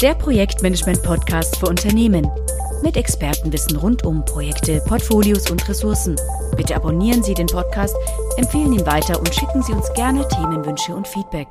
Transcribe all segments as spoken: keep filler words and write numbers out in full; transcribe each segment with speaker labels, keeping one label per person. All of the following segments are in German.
Speaker 1: Der Projektmanagement-Podcast für Unternehmen. Mit Expertenwissen rund um Projekte, Portfolios und Ressourcen. Bitte abonnieren Sie den Podcast, empfehlen ihn weiter und schicken Sie uns gerne Themenwünsche und Feedback.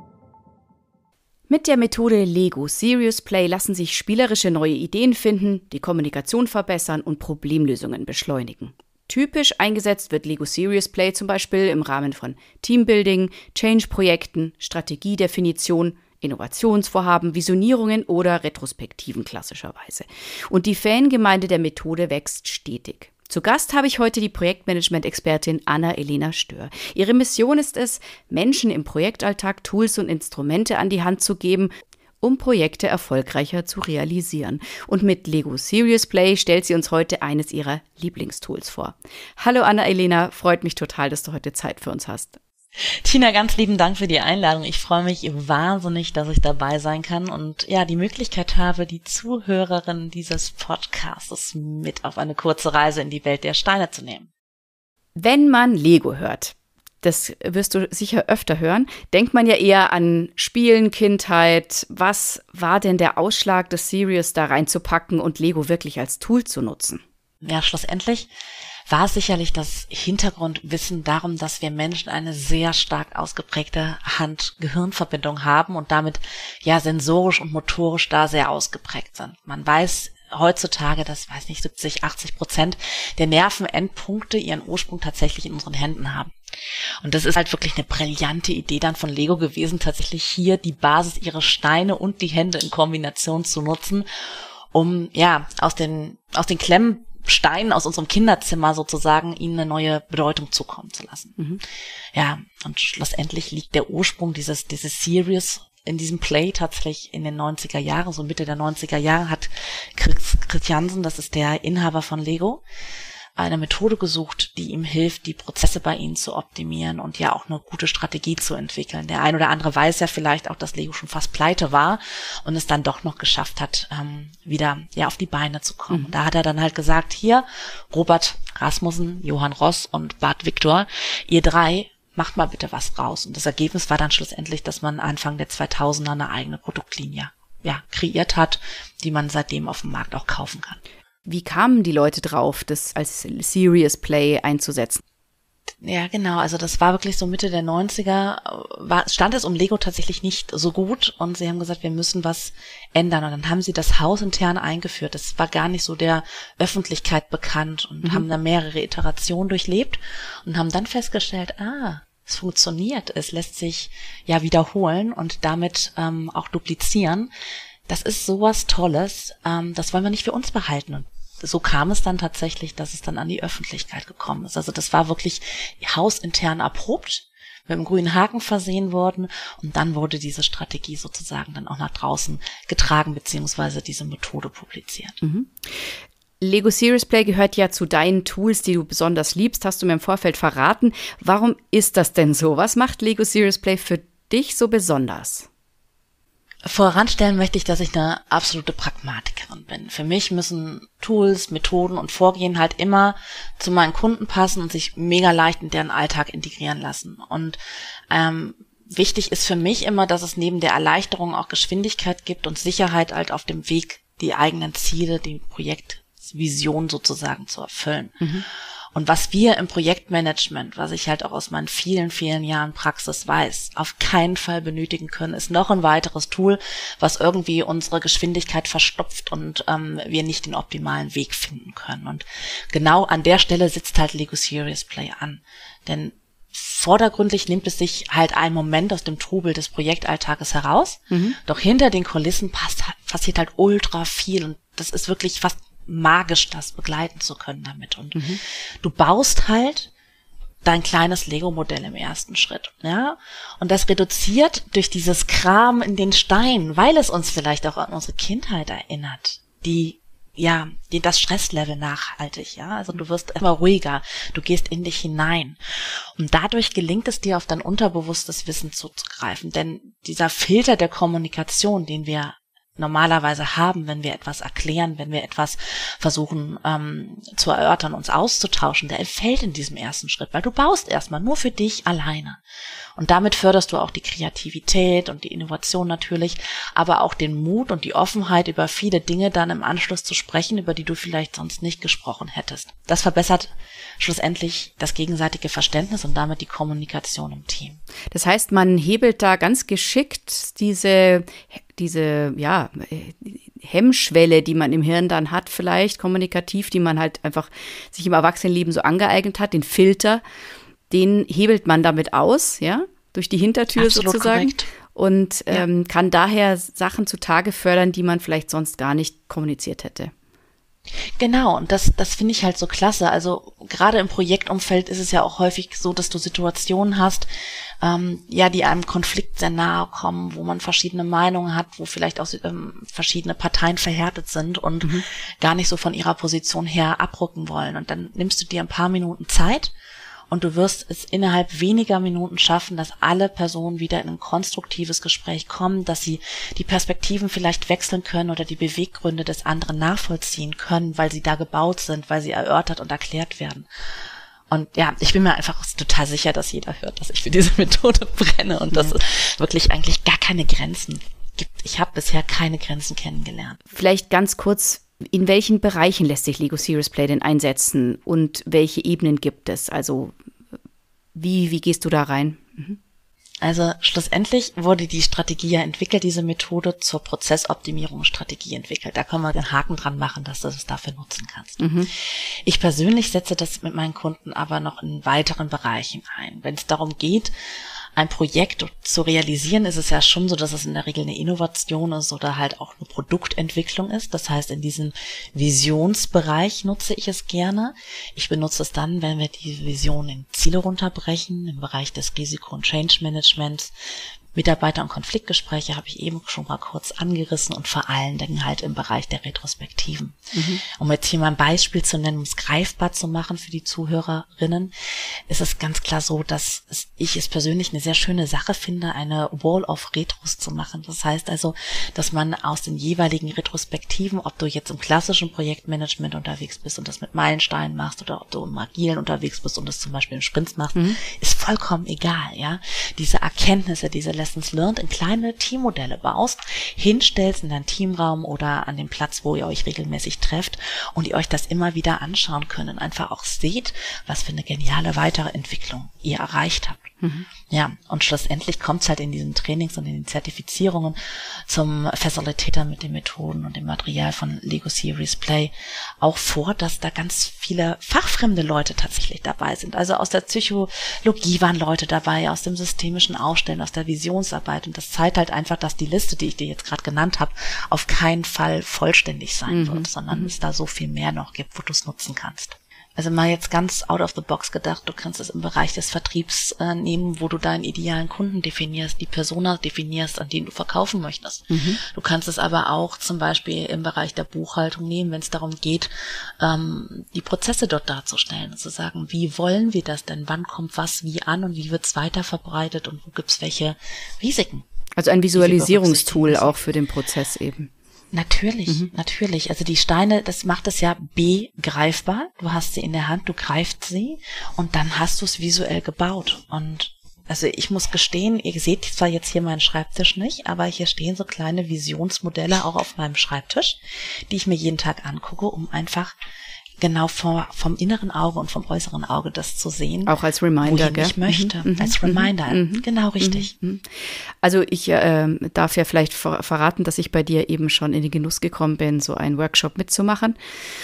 Speaker 1: Mit der Methode Lego Serious Play lassen sich spielerische neue Ideen finden, die Kommunikation verbessern und Problemlösungen beschleunigen. Typisch eingesetzt wird Lego Serious Play zum Beispiel im Rahmen von Teambuilding, Change-Projekten, Strategiedefinition, Innovationsvorhaben, Visionierungen oder Retrospektiven klassischerweise. Und die Fangemeinde der Methode wächst stetig. Zu Gast habe ich heute die Projektmanagement-Expertin Anna-Elena Stör. Ihre Mission ist es, Menschen im Projektalltag Tools und Instrumente an die Hand zu geben, um Projekte erfolgreicher zu realisieren. Und mit Lego Serious Play stellt sie uns heute eines ihrer Lieblingstools vor. Hallo Anna-Elena, freut mich total, dass du heute Zeit für uns hast.
Speaker 2: Tina, ganz lieben Dank für die Einladung. Ich freue mich wahnsinnig, dass ich dabei sein kann und ja, die Möglichkeit habe, die Zuhörerinnen dieses Podcasts mit auf eine kurze Reise in die Welt der Steine zu nehmen.
Speaker 1: Wenn man Lego hört, das wirst du sicher öfter hören, denkt man ja eher an Spielen, Kindheit. Was war denn der Ausschlag des Serious da reinzupacken und Lego wirklich als Tool zu nutzen?
Speaker 2: Ja, schlussendlich war sicherlich das Hintergrundwissen darum, dass wir Menschen eine sehr stark ausgeprägte Hand-Gehirn-Verbindung haben und damit ja sensorisch und motorisch da sehr ausgeprägt sind. Man weiß heutzutage, dass, weiß nicht, siebzig, achtzig Prozent der Nervenendpunkte ihren Ursprung tatsächlich in unseren Händen haben. Und das ist halt wirklich eine brillante Idee dann von Lego gewesen, tatsächlich hier die Basis ihrer Steine und die Hände in Kombination zu nutzen, um ja aus den aus den Klemmen Steinen aus unserem Kinderzimmer sozusagen ihnen eine neue Bedeutung zukommen zu lassen. Mhm. Ja, und schlussendlich liegt der Ursprung dieses dieses Serious in diesem Play tatsächlich in den neunziger Jahren, so Mitte der neunziger Jahre hat Chris Christiansen, das ist der Inhaber von Lego, eine Methode gesucht, die ihm hilft, die Prozesse bei ihnen zu optimieren und ja auch eine gute Strategie zu entwickeln. Der ein oder andere weiß ja vielleicht auch, dass Lego schon fast pleite war und es dann doch noch geschafft hat, ähm, wieder ja auf die Beine zu kommen. Mhm. Da hat er dann halt gesagt, hier, Robert Rasmussen, Johann Ross und Bart Victor, ihr drei, macht mal bitte was raus. Und das Ergebnis war dann schlussendlich, dass man Anfang der zweitausender eine eigene Produktlinie ja kreiert hat, die man seitdem auf dem Markt auch kaufen kann.
Speaker 1: Wie kamen die Leute drauf, das als Serious Play einzusetzen?
Speaker 2: Ja, genau. Also das war wirklich so Mitte der neunziger, war, stand es um Lego tatsächlich nicht so gut und sie haben gesagt, wir müssen was ändern. Und dann haben sie das hausintern eingeführt. Das war gar nicht so der Öffentlichkeit bekannt und mhm. haben da mehrere Iterationen durchlebt und haben dann festgestellt, ah, es funktioniert, es lässt sich ja wiederholen und damit ähm, auch duplizieren. Das ist sowas Tolles, ähm, das wollen wir nicht für uns behalten. Und so kam es dann tatsächlich, dass es dann an die Öffentlichkeit gekommen ist. Also das war wirklich hausintern erprobt, mit einem grünen Haken versehen worden und dann wurde diese Strategie sozusagen dann auch nach draußen getragen, beziehungsweise diese Methode publiziert.
Speaker 1: Mhm. Lego Serious Play gehört ja zu deinen Tools, die du besonders liebst, hast du mir im Vorfeld verraten. Warum ist das denn so? Was macht Lego Serious Play für dich so besonders?
Speaker 2: Voranstellen möchte ich, dass ich eine absolute Pragmatikerin bin. Für mich müssen Tools, Methoden und Vorgehen halt immer zu meinen Kunden passen und sich mega leicht in deren Alltag integrieren lassen. Und ähm, wichtig ist für mich immer, dass es neben der Erleichterung auch Geschwindigkeit gibt und Sicherheit halt auf dem Weg, die eigenen Ziele, die Projektvision sozusagen zu erfüllen. Mhm. Und was wir im Projektmanagement, was ich halt auch aus meinen vielen, vielen Jahren Praxis weiß, auf keinen Fall benötigen können, ist noch ein weiteres Tool, was irgendwie unsere Geschwindigkeit verstopft und ähm, wir nicht den optimalen Weg finden können. Und genau an der Stelle sitzt halt Lego Serious Play an. Denn vordergründlich nimmt es sich halt einen Moment aus dem Trubel des Projektalltages heraus, mhm. doch hinter den Kulissen passt, passiert halt ultra viel und das ist wirklich fast magisch, das begleiten zu können damit. Und mhm. du baust halt dein kleines Lego-Modell im ersten Schritt, ja. Und das reduziert durch dieses Kram in den Steinen, weil es uns vielleicht auch an unsere Kindheit erinnert, die, ja, die, das Stresslevel nachhaltig, ja. Also du wirst immer ruhiger, du gehst in dich hinein. Und dadurch gelingt es dir, auf dein unterbewusstes Wissen zuzugreifen. Denn dieser Filter der Kommunikation, den wir normalerweise haben, wenn wir etwas erklären, wenn wir etwas versuchen ähm, zu erörtern, uns auszutauschen, der entfällt in diesem ersten Schritt, weil du baust erstmal nur für dich alleine. Und damit förderst du auch die Kreativität und die Innovation natürlich, aber auch den Mut und die Offenheit, über viele Dinge dann im Anschluss zu sprechen, über die du vielleicht sonst nicht gesprochen hättest. Das verbessert schlussendlich das gegenseitige Verständnis und damit die Kommunikation im Team.
Speaker 1: Das heißt, man hebelt da ganz geschickt diese, diese, ja, Hemmschwelle, die man im Hirn dann hat, vielleicht kommunikativ, die man halt einfach sich im Erwachsenenleben so angeeignet hat, den Filter, den hebelt man damit aus, ja, durch die Hintertür
Speaker 2: Absolut
Speaker 1: sozusagen.
Speaker 2: Korrekt.
Speaker 1: Und
Speaker 2: Ja.
Speaker 1: ähm, kann daher Sachen zutage fördern, die man vielleicht sonst gar nicht kommuniziert hätte.
Speaker 2: Genau, und das, das finde ich halt so klasse. Also gerade im Projektumfeld ist es ja auch häufig so, dass du Situationen hast, ähm, ja, die einem Konflikt sehr nahe kommen, wo man verschiedene Meinungen hat, wo vielleicht auch ähm, verschiedene Parteien verhärtet sind und mhm. gar nicht so von ihrer Position her abrücken wollen. Und dann nimmst du dir ein paar Minuten Zeit und du wirst es innerhalb weniger Minuten schaffen, dass alle Personen wieder in ein konstruktives Gespräch kommen, dass sie die Perspektiven vielleicht wechseln können oder die Beweggründe des anderen nachvollziehen können, weil sie da gebaut sind, weil sie erörtert und erklärt werden. Und ja, ich bin mir einfach total sicher, dass jeder hört, dass ich für diese Methode brenne und dass es wirklich eigentlich gar keine Grenzen gibt. Ich habe bisher keine Grenzen kennengelernt.
Speaker 1: Vielleicht ganz kurz, in welchen Bereichen lässt sich Lego Serious Play denn einsetzen und welche Ebenen gibt es? Also wie, wie gehst du da rein? Mhm.
Speaker 2: Also schlussendlich wurde die Strategie ja entwickelt, diese Methode zur Prozessoptimierungsstrategie entwickelt. Da können wir den Haken dran machen, dass du es dafür nutzen kannst. Mhm. Ich persönlich setze das mit meinen Kunden aber noch in weiteren Bereichen ein. Wenn es darum geht, ein Projekt zu realisieren, ist es ja schon so, dass es in der Regel eine Innovation ist oder halt auch eine Produktentwicklung ist. Das heißt, in diesem Visionsbereich nutze ich es gerne. Ich benutze es dann, wenn wir die Vision in Ziele runterbrechen, im Bereich des Risiko- und Change-Managements. Mitarbeiter- und Konfliktgespräche habe ich eben schon mal kurz angerissen und vor allen Dingen halt im Bereich der Retrospektiven. Mhm. Um jetzt hier mal ein Beispiel zu nennen, um es greifbar zu machen für die Zuhörerinnen, ist es ganz klar so, dass es, ich es persönlich eine sehr schöne Sache finde, eine Wall of Retros zu machen. Das heißt also, dass man aus den jeweiligen Retrospektiven, ob du jetzt im klassischen Projektmanagement unterwegs bist und das mit Meilensteinen machst oder ob du im Agilen unterwegs bist und das zum Beispiel im Sprints machst, mhm. ist vollkommen egal, ja. Diese Erkenntnisse, diese Lessons learned in kleine Teammodelle baust, hinstellst in deinen Teamraum oder an dem Platz, wo ihr euch regelmäßig trefft und ihr euch das immer wieder anschauen könnt und einfach auch seht, was für eine geniale weitere Entwicklung ihr erreicht habt. Mhm. Ja, und schlussendlich kommt es halt in diesen Trainings und in den Zertifizierungen zum Facilitator mit den Methoden und dem Material von Lego Serious Play auch vor, dass da ganz viele fachfremde Leute tatsächlich dabei sind. Also aus der Psychologie waren Leute dabei, aus dem systemischen Aufstellen, aus der Visionsarbeit. Und das zeigt halt einfach, dass die Liste, die ich dir jetzt gerade genannt habe, auf keinen Fall vollständig sein mhm. wird, sondern mhm. es da so viel mehr noch gibt, wo du es nutzen kannst. Also mal jetzt ganz out of the box gedacht, du kannst es im Bereich des Vertriebs äh, nehmen, wo du deinen idealen Kunden definierst, die Persona definierst, an denen du verkaufen möchtest. Mhm. Du kannst es aber auch zum Beispiel im Bereich der Buchhaltung nehmen, wenn es darum geht, ähm, die Prozesse dort darzustellen und zu sagen, wie wollen wir das denn, wann kommt was wie an und wie wird es weiter verbreitet und wo gibt es welche Risiken.
Speaker 1: Also ein Visualisierungstool auch für den Prozess eben.
Speaker 2: Natürlich, mhm. natürlich. Also die Steine, das macht es ja begreifbar. Du hast sie in der Hand, du greifst sie und dann hast du es visuell gebaut. Und also ich muss gestehen, ihr seht zwar jetzt hier meinen Schreibtisch nicht, aber hier stehen so kleine Visionsmodelle auch auf meinem Schreibtisch, die ich mir jeden Tag angucke, um einfach genau vor, vom inneren Auge und vom äußeren Auge das zu sehen.
Speaker 1: Auch als Reminder,
Speaker 2: gell? Ich möchte, mhm. als Reminder. Mhm. Genau, richtig.
Speaker 1: Mhm. Also ich äh, darf ja vielleicht ver- verraten, dass ich bei dir eben schon in den Genuss gekommen bin, so einen Workshop mitzumachen.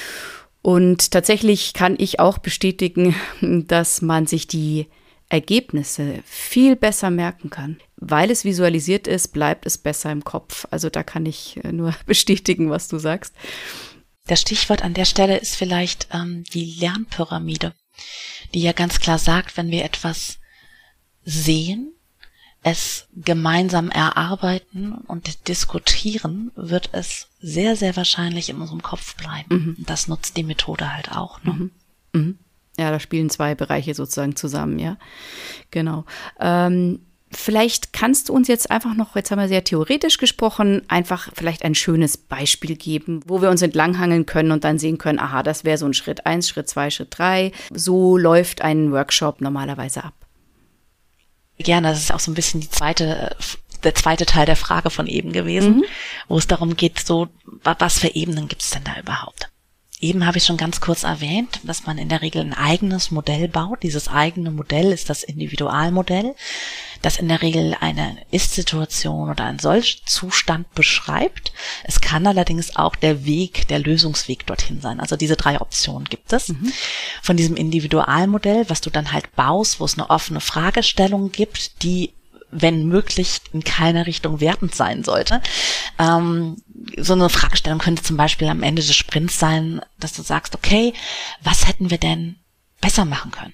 Speaker 1: Und tatsächlich kann ich auch bestätigen, dass man sich die Ergebnisse viel besser merken kann. Weil es visualisiert ist, bleibt es besser im Kopf. Also da kann ich nur bestätigen, was du sagst.
Speaker 2: Das Stichwort an der Stelle ist vielleicht ähm, die Lernpyramide, die ja ganz klar sagt, wenn wir etwas sehen, es gemeinsam erarbeiten und diskutieren, wird es sehr, sehr wahrscheinlich in unserem Kopf bleiben. Mhm. Das nutzt die Methode halt auch. Ne?
Speaker 1: Mhm. Mhm. Ja, da spielen zwei Bereiche sozusagen zusammen, ja. Genau. Ähm, Vielleicht kannst du uns jetzt einfach noch, jetzt haben wir sehr theoretisch gesprochen, einfach vielleicht ein schönes Beispiel geben, wo wir uns entlanghangeln können und dann sehen können, aha, das wäre so ein Schritt eins, Schritt zwei, Schritt drei. So läuft ein Workshop normalerweise ab.
Speaker 2: Gerne, das ist auch so ein bisschen die zweite, der zweite Teil der Frage von eben gewesen, mhm. wo es darum geht, so, was für Ebenen gibt es denn da überhaupt? Eben habe ich schon ganz kurz erwähnt, dass man in der Regel ein eigenes Modell baut. Dieses eigene Modell ist das Individualmodell, das in der Regel eine Ist-Situation oder einen Soll-Zustand beschreibt. Es kann allerdings auch der Weg, der Lösungsweg dorthin sein. Also diese drei Optionen gibt es. Mhm. Von diesem Individualmodell, was du dann halt baust, wo es eine offene Fragestellung gibt, die wenn möglich in keiner Richtung wertend sein sollte. Ähm, so eine Fragestellung könnte zum Beispiel am Ende des Sprints sein, dass du sagst, okay, was hätten wir denn besser machen können?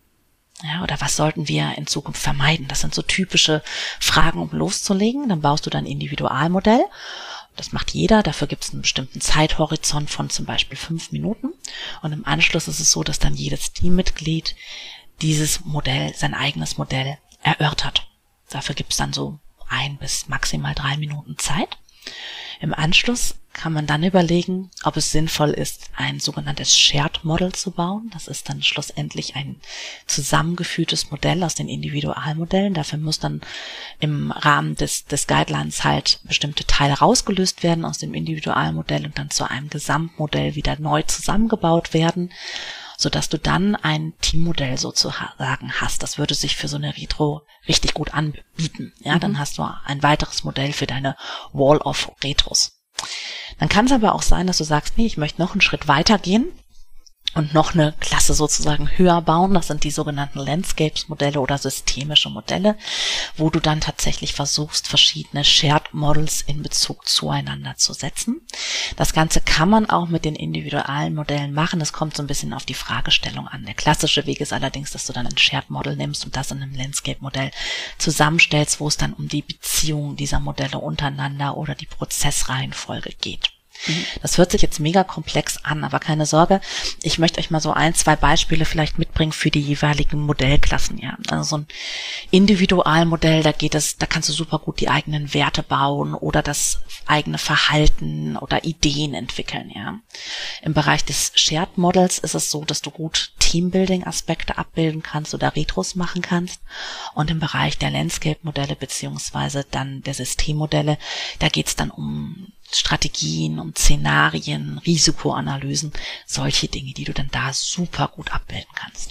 Speaker 2: Ja, oder was sollten wir in Zukunft vermeiden? Das sind so typische Fragen, um loszulegen. Dann baust du dein Individualmodell. Das macht jeder. Dafür gibt es einen bestimmten Zeithorizont von zum Beispiel fünf Minuten. Und im Anschluss ist es so, dass dann jedes Teammitglied dieses Modell, sein eigenes Modell erörtert. Dafür gibt es dann so ein bis maximal drei Minuten Zeit. Im Anschluss kann man dann überlegen, ob es sinnvoll ist, ein sogenanntes Shared Model zu bauen. Das ist dann schlussendlich ein zusammengeführtes Modell aus den Individualmodellen. Dafür muss dann im Rahmen des, des Guidelines halt bestimmte Teile rausgelöst werden aus dem Individualmodell und dann zu einem Gesamtmodell wieder neu zusammengebaut werden, sodass du dann ein Teammodell sozusagen hast. Das würde sich für so eine Retro richtig gut anbieten. Ja, mhm. Dann hast du ein weiteres Modell für deine Wall of Retros. Dann kann es aber auch sein, dass du sagst, nee, ich möchte noch einen Schritt weiter gehen und noch eine Klasse sozusagen höher bauen. Das sind die sogenannten Landscapes-Modelle oder systemische Modelle, wo du dann tatsächlich versuchst, verschiedene Shared Models in Bezug zueinander zu setzen. Das Ganze kann man auch mit den individualen Modellen machen. Das kommt so ein bisschen auf die Fragestellung an. Der klassische Weg ist allerdings, dass du dann ein Shared Model nimmst und das in einem Landscape-Modell zusammenstellst, wo es dann um die Beziehung dieser Modelle untereinander oder die Prozessreihenfolge geht. Das hört sich jetzt mega komplex an, aber keine Sorge, ich möchte euch mal so ein, zwei Beispiele vielleicht mitbringen für die jeweiligen Modellklassen, ja. Also so ein Individualmodell, da geht es, da kannst du super gut die eigenen Werte bauen oder das eigene Verhalten oder Ideen entwickeln, ja. Im Bereich des Shared Models ist es so, dass du gut Teambuilding-Aspekte abbilden kannst oder Retros machen kannst. Und im Bereich der Landscape-Modelle beziehungsweise dann der Systemmodelle, da geht es dann um Strategien, um Szenarien, Risikoanalysen, solche Dinge, die du dann da super gut abbilden kannst.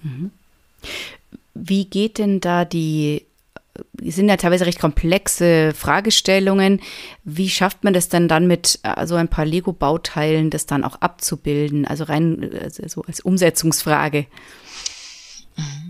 Speaker 1: Wie geht denn da die, sind ja teilweise recht komplexe Fragestellungen, wie schafft man das denn dann mit so ein paar Lego-Bauteilen, das dann auch abzubilden, also rein also so als Umsetzungsfrage?
Speaker 2: Mhm.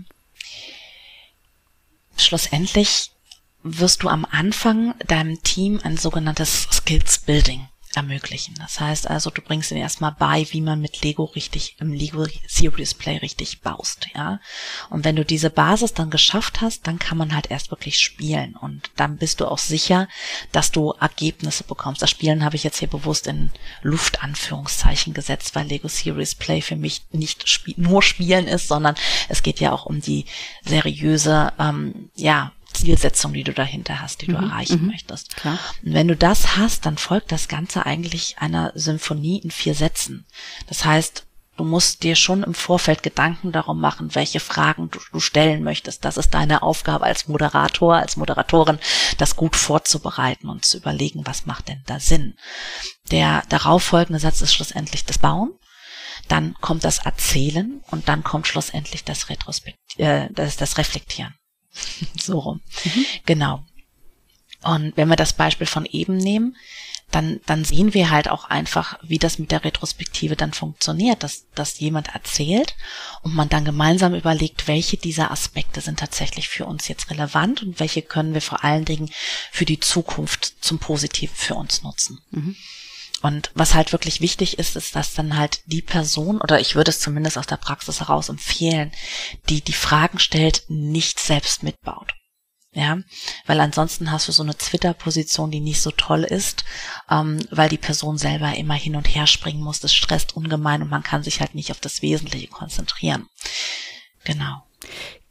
Speaker 2: Schlussendlich wirst du am Anfang deinem Team ein sogenanntes Skills Building ermöglichen. Das heißt also, du bringst ihnen erstmal bei, wie man mit Lego richtig, im Lego Serious Play richtig baust, ja. Und wenn du diese Basis dann geschafft hast, dann kann man halt erst wirklich spielen und dann bist du auch sicher, dass du Ergebnisse bekommst. Das Spielen habe ich jetzt hier bewusst in Luftanführungszeichen gesetzt, weil Lego Serious Play für mich nicht sp- nur Spielen ist, sondern es geht ja auch um die seriöse, ähm, ja, Zielsetzung, die du dahinter hast, die du mhm, erreichen mhm, möchtest. Klar. Und wenn du das hast, dann folgt das Ganze eigentlich einer Symphonie in vier Sätzen. Das heißt, du musst dir schon im Vorfeld Gedanken darum machen, welche Fragen du, du stellen möchtest. Das ist deine Aufgabe als Moderator, als Moderatorin, das gut vorzubereiten und zu überlegen, was macht denn da Sinn. Der darauf folgende Satz ist schlussendlich das Bauen. Dann kommt das Erzählen und dann kommt schlussendlich das, Retrospekt, äh, das, das Reflektieren. So rum. Mhm. Genau. Und wenn wir das Beispiel von eben nehmen, dann, dann sehen wir halt auch einfach, wie das mit der Retrospektive dann funktioniert, dass, dass jemand erzählt und man dann gemeinsam überlegt, welche dieser Aspekte sind tatsächlich für uns jetzt relevant und welche können wir vor allen Dingen für die Zukunft zum Positiven für uns nutzen. Mhm. Und was halt wirklich wichtig ist, ist, dass dann halt die Person, oder ich würde es zumindest aus der Praxis heraus empfehlen, die die Fragen stellt, nicht selbst mitbaut. Ja, weil ansonsten hast du so eine Twitter-Position, die nicht so toll ist, ähm, weil die Person selber immer hin und her springen muss. Das stresst ungemein und man kann sich halt nicht auf das Wesentliche konzentrieren. Genau.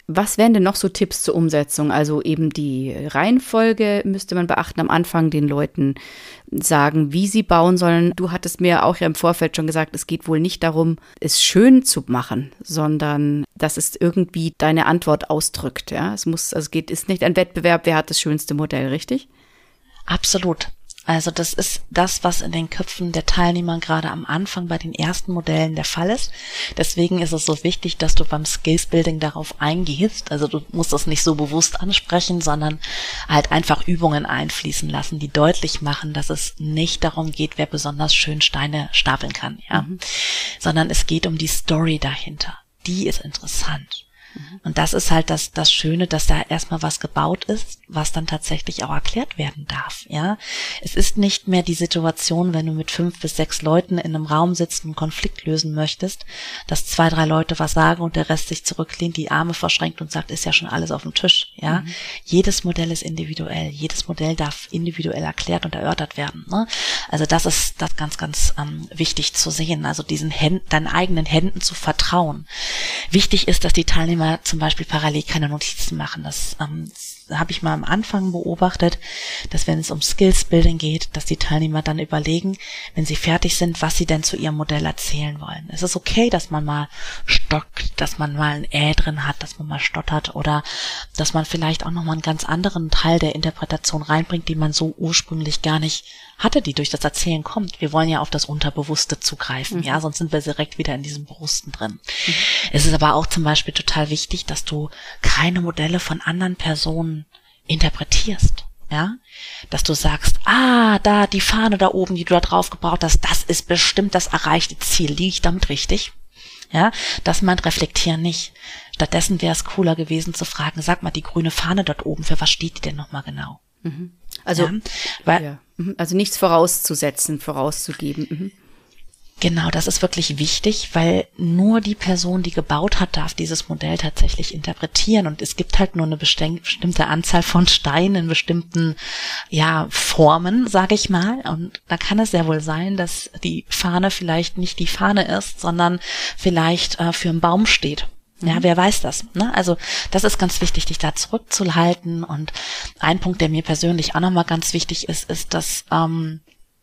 Speaker 1: Was wären denn noch so Tipps zur Umsetzung? Also eben die Reihenfolge müsste man beachten, am Anfang den Leuten sagen, wie sie bauen sollen. Du hattest mir auch ja im Vorfeld schon gesagt, es geht wohl nicht darum, es schön zu machen, sondern dass es irgendwie deine Antwort ausdrückt. Ja, es muss, also es geht, ist nicht ein Wettbewerb, wer hat das schönste Modell, richtig?
Speaker 2: Absolut. Also das ist das, was in den Köpfen der Teilnehmer gerade am Anfang bei den ersten Modellen der Fall ist. Deswegen ist es so wichtig, dass du beim Skills-Building darauf eingehst. Also du musst das nicht so bewusst ansprechen, sondern halt einfach Übungen einfließen lassen, die deutlich machen, dass es nicht darum geht, wer besonders schön Steine stapeln kann, ja, mhm. sondern es geht um die Story dahinter. Die ist interessant. Und das ist halt das, das Schöne, dass da erstmal was gebaut ist, was dann tatsächlich auch erklärt werden darf, ja. Es ist nicht mehr die Situation, wenn du mit fünf bis sechs Leuten in einem Raum sitzt und einen Konflikt lösen möchtest, dass zwei, drei Leute was sagen und der Rest sich zurücklehnt, die Arme verschränkt und sagt, ist ja schon alles auf dem Tisch, ja. Mhm. Jedes Modell ist individuell. Jedes Modell darf individuell erklärt und erörtert werden, ne? Also das ist das ganz, ganz ähm, wichtig zu sehen. Also diesen Händen, deinen eigenen Händen zu vertrauen. Wichtig ist, dass die Teilnehmer zum Beispiel parallel keine Notizen machen. Das ähm, habe ich mal am Anfang beobachtet, dass wenn es um Skills-Building geht, dass die Teilnehmer dann überlegen, wenn sie fertig sind, was sie denn zu ihrem Modell erzählen wollen. Es ist okay, dass man mal stockt, dass man mal ein Ä drin hat, dass man mal stottert oder dass man vielleicht auch nochmal einen ganz anderen Teil der Interpretation reinbringt, die man so ursprünglich gar nicht hatte, die durch das Erzählen kommt. Wir wollen ja auf das Unterbewusste zugreifen, mhm. ja, sonst sind wir direkt wieder in diesem Bewussten drin. Mhm. Es ist aber auch zum Beispiel total wichtig, dass du keine Modelle von anderen Personen interpretierst, ja, dass du sagst, ah, da die Fahne da oben, die du da drauf gebaut hast, das ist bestimmt das erreichte Ziel, liege ich damit richtig? Ja, das meint reflektieren nicht. Stattdessen wäre es cooler gewesen zu fragen, sag mal, die grüne Fahne dort oben, für was steht die denn nochmal genau?
Speaker 1: Mhm. Also, ja, weil, ja. also nichts vorauszusetzen, vorauszugeben. Mhm.
Speaker 2: Genau, das ist wirklich wichtig, weil nur die Person, die gebaut hat, darf dieses Modell tatsächlich interpretieren. Und es gibt halt nur eine bestimmte Anzahl von Steinen in bestimmten, ja, Formen, sage ich mal. Und da kann es sehr wohl sein, dass die Fahne vielleicht nicht die Fahne ist, sondern vielleicht äh, für einen Baum steht. Ja, wer weiß das, ne? Also das ist ganz wichtig, dich da zurückzuhalten. Und ein Punkt, der mir persönlich auch nochmal ganz wichtig ist, ist, dass ähm,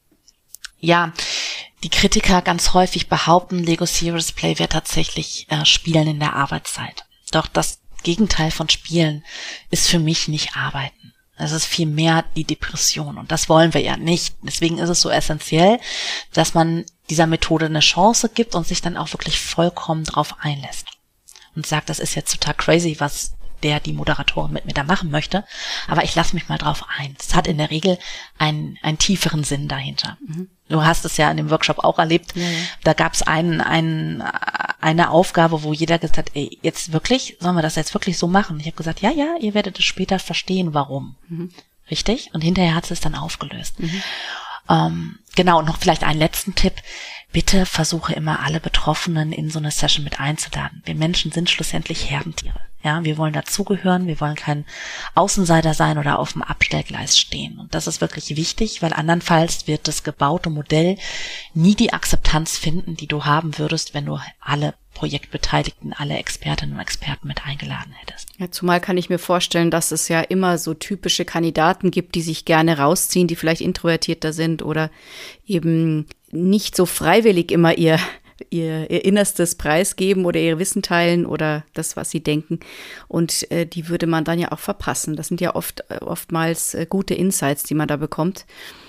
Speaker 2: ja, die Kritiker ganz häufig behaupten, Lego Serious Play wäre tatsächlich äh, Spielen in der Arbeitszeit. Doch das Gegenteil von Spielen ist für mich nicht Arbeiten. Es ist vielmehr die Depression und das wollen wir ja nicht. Deswegen ist es so essentiell, dass man dieser Methode eine Chance gibt und sich dann auch wirklich vollkommen drauf einlässt. Und sagt, das ist jetzt total crazy, was der, die Moderatorin mit mir da machen möchte, aber ich lasse mich mal drauf ein. Es hat in der Regel einen, einen tieferen Sinn dahinter. Mhm. Du hast es ja in dem Workshop auch erlebt, ja, ja. Da gab es einen, einen, eine Aufgabe, wo jeder gesagt hat, ey, jetzt wirklich, sollen wir das jetzt wirklich so machen? Ich habe gesagt, ja, ja, ihr werdet es später verstehen, warum. Mhm. Richtig? Und hinterher hat es dann aufgelöst. Mhm. Ähm, genau, und noch vielleicht einen letzten Tipp. Bitte versuche immer alle Betroffenen in so eine Session mit einzuladen. Wir Menschen sind schlussendlich Herdentiere. Ja, wir wollen dazugehören, wir wollen kein Außenseiter sein oder auf dem Abstellgleis stehen. Und das ist wirklich wichtig, weil andernfalls wird das gebaute Modell nie die Akzeptanz finden, die du haben würdest, wenn du alle Projektbeteiligten, alle Expertinnen und Experten mit eingeladen hättest.
Speaker 1: Ja, zumal kann ich mir vorstellen, dass es ja immer so typische Kandidaten gibt, die sich gerne rausziehen, die vielleicht introvertierter sind oder eben nicht so freiwillig immer ihr Ihr, ihr Innerstes preisgeben oder ihr Wissen teilen oder das, was sie denken. Und äh, die würde man dann ja auch verpassen. Das sind ja oft oftmals äh, gute Insights, die man da bekommt.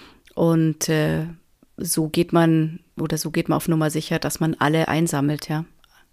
Speaker 1: Und äh, so geht man oder so geht man auf Nummer sicher, dass man alle einsammelt, ja.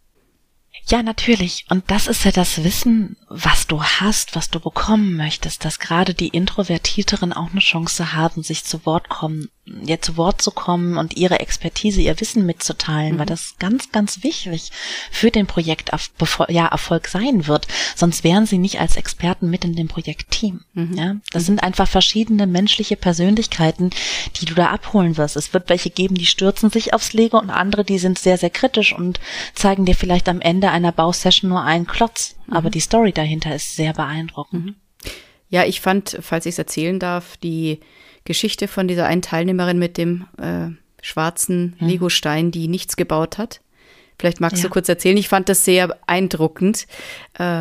Speaker 2: Ja, natürlich. Und das ist ja das Wissen, was du hast, was du bekommen möchtest, dass gerade die Introvertierteren auch eine Chance haben, sich zu Wort kommen, ja, zu Wort zu kommen und ihre Expertise, ihr Wissen mitzuteilen, mhm. weil das ganz, ganz wichtig für den Projekterfolg sein wird. Sonst wären sie nicht als Experten mit in dem Projektteam. Mhm. Ja, das mhm. sind einfach verschiedene menschliche Persönlichkeiten, die du da abholen wirst. Es wird welche geben, die stürzen sich aufs Lego und andere, die sind sehr, sehr kritisch und zeigen dir vielleicht am Ende einer Bausession nur einen Klotz. Mhm. Aber die Story dahinter ist sehr beeindruckend.
Speaker 1: Mhm. Ja, ich fand, falls ich es erzählen darf, die Geschichte von dieser einen Teilnehmerin mit dem äh, schwarzen mhm. Legostein, die nichts gebaut hat. Vielleicht magst ja. du kurz erzählen. Ich fand das sehr beeindruckend. Ähm,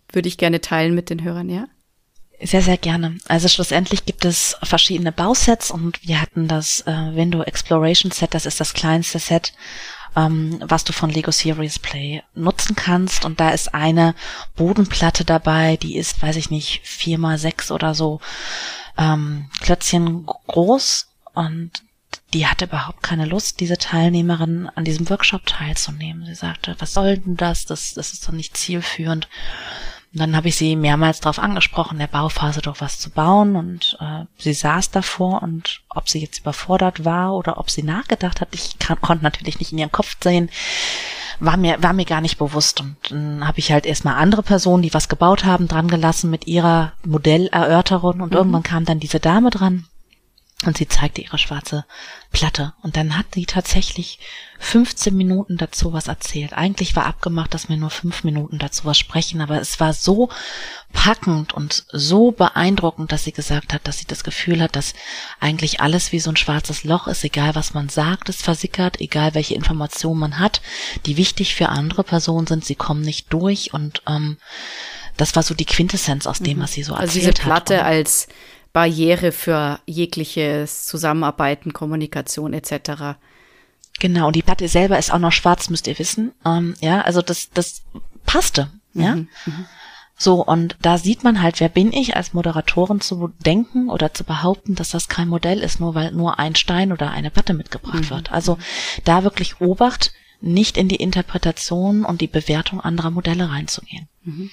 Speaker 1: würde ich gerne teilen mit den Hörern, ja?
Speaker 2: Sehr, sehr gerne. Also schlussendlich gibt es verschiedene Bausets und wir hatten das äh, Window Exploration Set, das ist das kleinste Set, ähm, was du von Lego Serious Play nutzen kannst. Und da ist eine Bodenplatte dabei, die ist, weiß ich nicht, vier mal sechs oder so ähm, Klötzchen groß, und die hatte überhaupt keine Lust, diese Teilnehmerin, an diesem Workshop teilzunehmen. Sie sagte, was soll denn das? Das, das ist doch nicht zielführend. Und dann habe ich sie mehrmals darauf angesprochen, in der Bauphase doch was zu bauen, und äh, sie saß davor, und ob sie jetzt überfordert war oder ob sie nachgedacht hat, ich kann, konnte natürlich nicht in ihren Kopf sehen, war mir war mir gar nicht bewusst. Und dann habe ich halt erstmal andere Personen, die was gebaut haben, dran gelassen mit ihrer Modellerörterung, und mhm. irgendwann kam dann diese Dame dran. Und sie zeigte ihre schwarze Platte. Und dann hat sie tatsächlich fünfzehn Minuten dazu was erzählt. Eigentlich war abgemacht, dass wir nur fünf Minuten dazu was sprechen. Aber es war so packend und so beeindruckend, dass sie gesagt hat, dass sie das Gefühl hat, dass eigentlich alles wie so ein schwarzes Loch ist. Egal, was man sagt, es versickert. Egal, welche Informationen man hat, die wichtig für andere Personen sind. Sie kommen nicht durch. Und ähm, das war so die Quintessenz aus dem, was sie so erzählt hat.
Speaker 1: Also diese Platte hat. als Barriere für jegliches Zusammenarbeiten, Kommunikation et cetera.
Speaker 2: Genau, und die Platte selber ist auch noch schwarz, müsst ihr wissen. Ähm, ja, also das das passte. Ja,
Speaker 1: mhm, mhm.
Speaker 2: So, und da sieht man halt, wer bin ich als Moderatorin zu denken oder zu behaupten, dass das kein Modell ist, nur weil nur ein Stein oder eine Platte mitgebracht mhm. wird. Also da wirklich Obacht, nicht in die Interpretation und die Bewertung anderer Modelle reinzugehen.
Speaker 1: Mhm.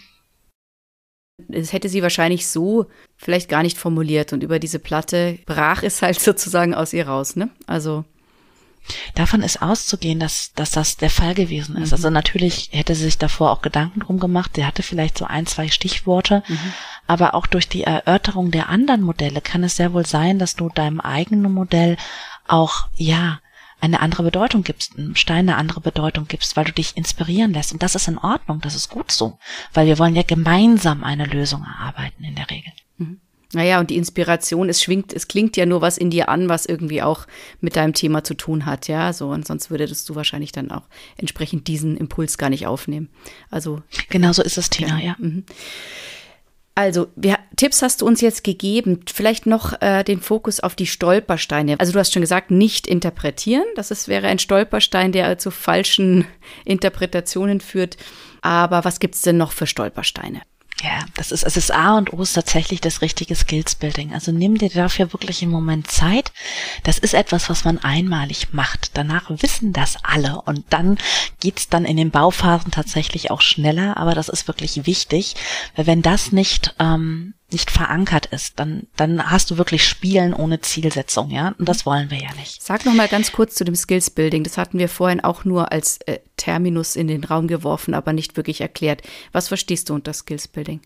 Speaker 1: Das hätte sie wahrscheinlich so vielleicht gar nicht formuliert, und über diese Platte brach es halt sozusagen aus ihr raus, ne? Also
Speaker 2: davon ist auszugehen, dass, dass das der Fall gewesen ist. Mhm. Also natürlich hätte sie sich davor auch Gedanken drum gemacht. Sie hatte vielleicht so ein, zwei Stichworte, mhm. aber auch durch die Erörterung der anderen Modelle kann es sehr wohl sein, dass du deinem eigenen Modell auch, ja, eine andere Bedeutung gibst, einem Stein eine andere Bedeutung gibst, weil du dich inspirieren lässt. Und das ist in Ordnung, das ist gut so, weil wir wollen ja gemeinsam eine Lösung erarbeiten in der Regel.
Speaker 1: Mhm. Naja, und die Inspiration, es schwingt, es klingt ja nur was in dir an, was irgendwie auch mit deinem Thema zu tun hat, ja, so, und sonst würdest du wahrscheinlich dann auch entsprechend diesen Impuls gar nicht aufnehmen. Also
Speaker 2: genau so ist das Thema, ja.
Speaker 1: ja. Mhm. Also, wir, Tipps hast du uns jetzt gegeben. Vielleicht noch äh, den Fokus auf die Stolpersteine. Also du hast schon gesagt, nicht interpretieren. Das ist, wäre ein Stolperstein, der zu falschen Interpretationen führt. Aber was gibt's denn noch für Stolpersteine?
Speaker 2: Ja, das ist, es ist A und O ist tatsächlich das richtige Skills-Building. Also nimm dir dafür wirklich einen Moment Zeit. Das ist etwas, was man einmalig macht. Danach wissen das alle, und dann geht's dann in den Bauphasen tatsächlich auch schneller. Aber das ist wirklich wichtig, weil wenn das nicht ähm, nicht verankert ist, dann dann hast du wirklich Spielen ohne Zielsetzung, ja, und das wollen wir ja nicht.
Speaker 1: Sag noch mal ganz kurz zu dem Skills Building. Das hatten wir vorhin auch nur als äh, Terminus in den Raum geworfen, aber nicht wirklich erklärt. Was verstehst du unter Skills Building?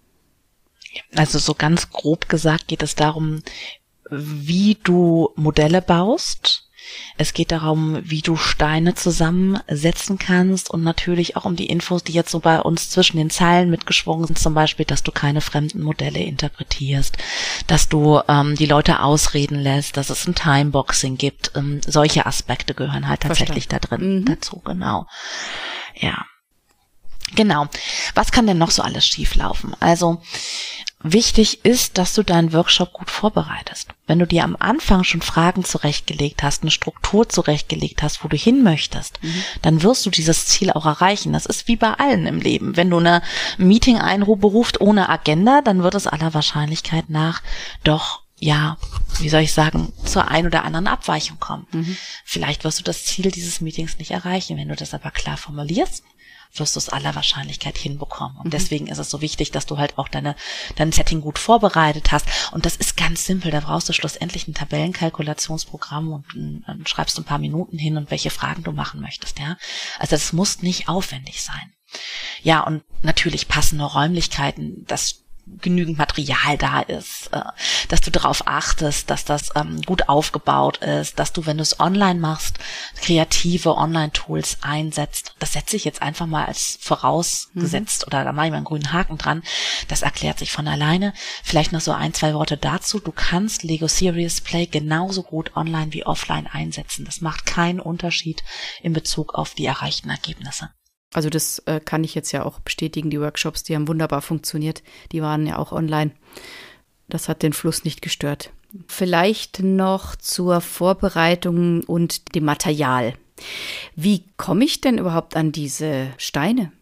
Speaker 2: Also so ganz grob gesagt geht es darum, wie du Modelle baust. Es geht darum, wie du Steine zusammensetzen kannst, und natürlich auch um die Infos, die jetzt so bei uns zwischen den Zeilen mitgeschwungen sind, zum Beispiel, dass du keine fremden Modelle interpretierst, dass du ähm, die Leute ausreden lässt, dass es ein Timeboxing gibt. Ähm, solche Aspekte gehören halt tatsächlich Verstand. da drin mhm. dazu, genau. Ja. Genau. Was kann denn noch so alles schieflaufen? Also wichtig ist, dass du deinen Workshop gut vorbereitest. Wenn du dir am Anfang schon Fragen zurechtgelegt hast, eine Struktur zurechtgelegt hast, wo du hin möchtest, mhm. dann wirst du dieses Ziel auch erreichen. Das ist wie bei allen im Leben. Wenn du eine Meeting einberuft ohne Agenda, dann wird es aller Wahrscheinlichkeit nach doch, ja, wie soll ich sagen, zur ein oder anderen Abweichung kommen. Mhm. Vielleicht wirst du das Ziel dieses Meetings nicht erreichen. Wenn du das aber klar formulierst, wirst du es aller Wahrscheinlichkeit hinbekommen. Und mhm. deswegen ist es so wichtig, dass du halt auch deine dein Setting gut vorbereitet hast. Und das ist ganz simpel. Da brauchst du schlussendlich ein Tabellenkalkulationsprogramm und dann schreibst du ein paar Minuten hin und welche Fragen du machen möchtest. Ja, also das muss nicht aufwendig sein. Ja, und natürlich passende Räumlichkeiten, das genügend Material da ist, äh, dass du darauf achtest, dass das ähm, gut aufgebaut ist, dass du, wenn du es online machst, kreative Online-Tools einsetzt. Das setze ich jetzt einfach mal als vorausgesetzt mhm. oder da mache ich mal einen grünen Haken dran. Das erklärt sich von alleine. Vielleicht noch so ein, zwei Worte dazu. Du kannst Lego Serious Play genauso gut online wie offline einsetzen. Das macht keinen Unterschied in Bezug auf die erreichten Ergebnisse.
Speaker 1: Also das äh, kann ich jetzt ja auch bestätigen, die Workshops, die haben wunderbar funktioniert. Die waren ja auch online. Das hat den Fluss nicht gestört. Vielleicht noch zur Vorbereitung und dem Material. Wie komme ich denn überhaupt an diese Steine?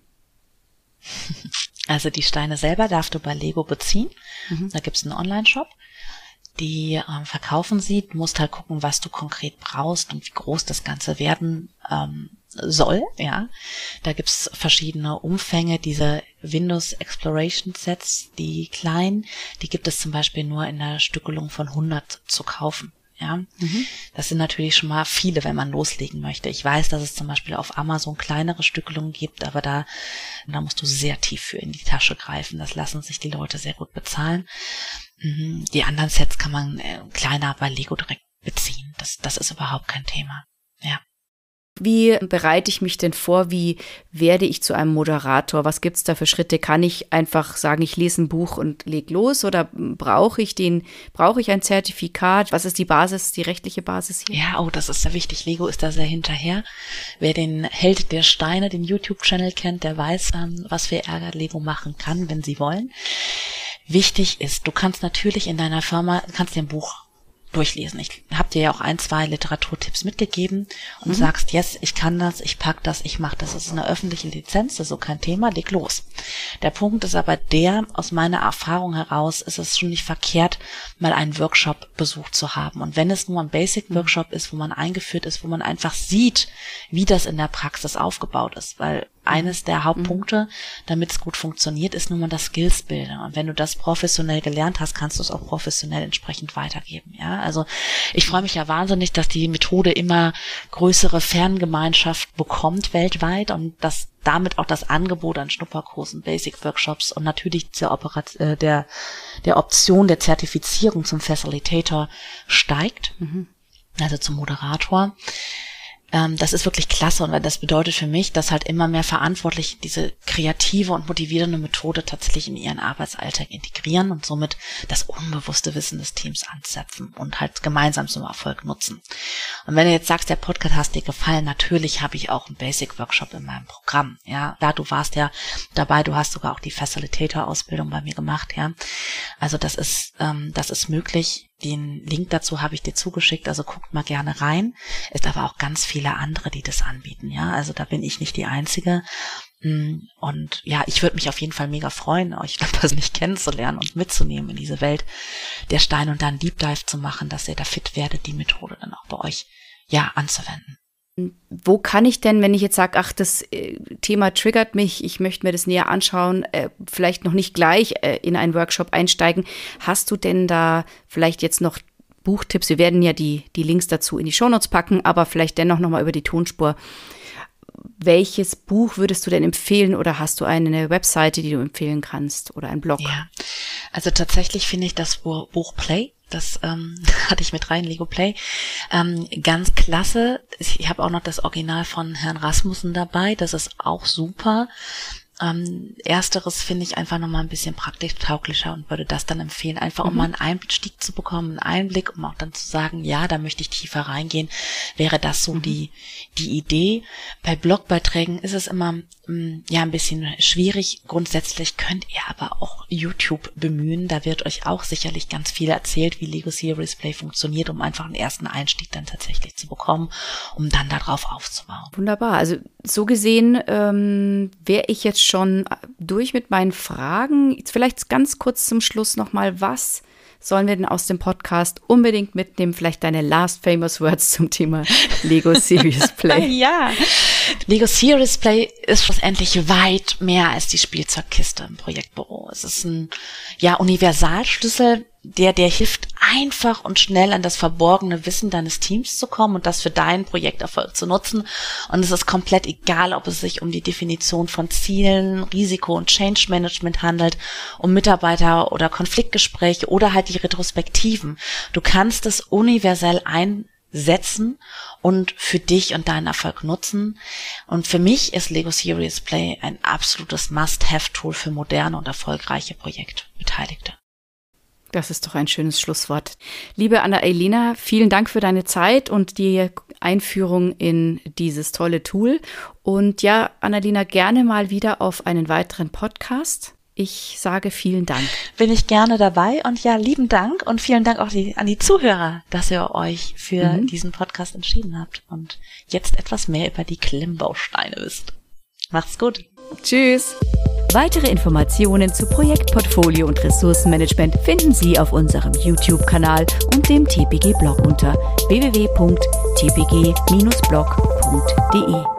Speaker 2: Also die Steine selber darfst du bei Lego beziehen. Mhm. Da gibt es einen Online-Shop. Die ähm, verkaufen sie. Du musst halt gucken, was du konkret brauchst und wie groß das Ganze werden ähm, soll. Ja, da gibt's verschiedene Umfänge. Diese Windows Exploration Sets, die kleinen, die gibt es zum Beispiel nur in der Stückelung von hundert zu kaufen. Ja, mhm. Das sind natürlich schon mal viele, wenn man loslegen möchte. Ich weiß, dass es zum Beispiel auf Amazon kleinere Stückelungen gibt, aber da, da musst du sehr tief für in die Tasche greifen. Das lassen sich die Leute sehr gut bezahlen. Mhm. Die anderen Sets kann man äh, kleiner bei Lego direkt beziehen. Das, das ist überhaupt kein Thema. Ja.
Speaker 1: Wie bereite ich mich denn vor? Wie werde ich zu einem Moderator? Was gibt's da für Schritte? Kann ich einfach sagen, ich lese ein Buch und leg los? Oder brauche ich den, brauche ich ein Zertifikat? Was ist die Basis, die rechtliche Basis hier?
Speaker 2: Ja, oh, das ist sehr wichtig. Lego ist da sehr hinterher. Wer den Held der Steine, den YouTube-Channel kennt, der weiß, ähm, was für Ärger Lego machen kann, wenn sie wollen. Wichtig ist, du kannst natürlich in deiner Firma, kannst dir ein Buch durchlesen. Ich habe dir ja auch ein, zwei Literaturtipps mitgegeben und mhm. sagst, yes, ich kann das, ich pack das, ich mache das. Das ist eine öffentliche Lizenz, das ist so kein Thema, leg los. Der Punkt ist aber der, aus meiner Erfahrung heraus ist es schon nicht verkehrt, mal einen Workshop besucht zu haben. Und wenn es nur ein Basic-Workshop ist, wo man eingeführt ist, wo man einfach sieht, wie das in der Praxis aufgebaut ist, weil eines der Hauptpunkte, damit es gut funktioniert, ist nun mal das Skills-Bilden. Und wenn du das professionell gelernt hast, kannst du es auch professionell entsprechend weitergeben. Ja, also ich freue mich ja wahnsinnig, dass die Methode immer größere Ferngemeinschaft bekommt weltweit und dass damit auch das Angebot an Schnupperkursen, Basic-Workshops und natürlich der, Operat- äh, der, der Option der Zertifizierung zum Facilitator steigt, mhm. also zum Moderator. Das ist wirklich klasse und das bedeutet für mich, dass halt immer mehr Verantwortliche diese kreative und motivierende Methode tatsächlich in ihren Arbeitsalltag integrieren und somit das unbewusste Wissen des Teams anzapfen und halt gemeinsam zum Erfolg nutzen. Und wenn du jetzt sagst, der Podcast hat dir gefallen, natürlich habe ich auch einen Basic-Workshop in meinem Programm. Ja, da du warst ja dabei, du hast sogar auch die Facilitator-Ausbildung bei mir gemacht. Ja, also das ist ähm, das ist möglich. Den Link dazu habe ich dir zugeschickt, also guckt mal gerne rein. Ist aber auch ganz viele andere, die das anbieten, ja. Also da bin ich nicht die Einzige. Und ja, ich würde mich auf jeden Fall mega freuen, euch persönlich kennenzulernen und mitzunehmen in diese Welt der Steine und dann Deep Dive zu machen, dass ihr da fit werdet, die Methode dann auch bei euch, ja, anzuwenden.
Speaker 1: Wo kann ich denn, wenn ich jetzt sage, ach, das äh, Thema triggert mich, ich möchte mir das näher anschauen, äh, vielleicht noch nicht gleich äh, in einen Workshop einsteigen, hast du denn da vielleicht jetzt noch Buchtipps? Wir werden ja die, die Links dazu in die Shownotes packen, aber vielleicht dennoch nochmal über die Tonspur. Welches Buch würdest du denn empfehlen oder hast du eine Webseite, die du empfehlen kannst oder einen Blog?
Speaker 2: Ja, also tatsächlich finde ich das Buch Play, das ähm, hatte ich mit rein, Lego Play, ähm, ganz klasse. Ich habe auch noch das Original von Herrn Rasmussen dabei, das ist auch super. Ähm, ersteres finde ich einfach nochmal ein bisschen praktiktauglicher und würde das dann empfehlen, einfach um mhm. mal einen Einstieg zu bekommen, einen Einblick, um auch dann zu sagen, ja, da möchte ich tiefer reingehen, wäre das so mhm. die die Idee. Bei Blogbeiträgen ist es immer mh, ja ein bisschen schwierig. Grundsätzlich könnt ihr aber auch YouTube bemühen, da wird euch auch sicherlich ganz viel erzählt, wie Lego Serious Play funktioniert, um einfach einen ersten Einstieg dann tatsächlich zu bekommen, um dann darauf aufzubauen.
Speaker 1: Wunderbar, also so gesehen ähm, wäre ich jetzt schon durch mit meinen Fragen. Jetzt vielleicht ganz kurz zum Schluss nochmal, was sollen wir denn aus dem Podcast unbedingt mitnehmen? Vielleicht deine last famous words zum Thema Lego Serious Play.
Speaker 2: Ja, Lego Serious Play ist schlussendlich weit mehr als die Spielzeugkiste im Projektbüro. Es ist ein ja Universalschlüssel, der der hilft, einfach und schnell an das verborgene Wissen deines Teams zu kommen und das für deinen Projekterfolg zu nutzen. Und es ist komplett egal, ob es sich um die Definition von Zielen, Risiko und Change Management handelt, um Mitarbeiter- oder Konfliktgespräche oder halt die Retrospektiven. Du kannst es universell einsetzen und für dich und deinen Erfolg nutzen. Und für mich ist Lego Serious Play ein absolutes Must-Have-Tool für moderne und erfolgreiche Projektbeteiligte.
Speaker 1: Das ist doch ein schönes Schlusswort. Liebe Anna-Elena, vielen Dank für deine Zeit und die Einführung in dieses tolle Tool. Und ja, Annalena, gerne mal wieder auf einen weiteren Podcast. Ich sage vielen Dank.
Speaker 2: Bin ich gerne dabei und ja, lieben Dank und vielen Dank auch die, an die Zuhörer, dass ihr euch für mhm. diesen Podcast entschieden habt und jetzt etwas mehr über die Klemmbausteine wisst. Macht's gut.
Speaker 1: Tschüss. Weitere Informationen zu Projektportfolio und Ressourcenmanagement finden Sie auf unserem YouTube-Kanal und dem T P G-Blog unter w w w punkt t p g Bindestrich blog punkt d e.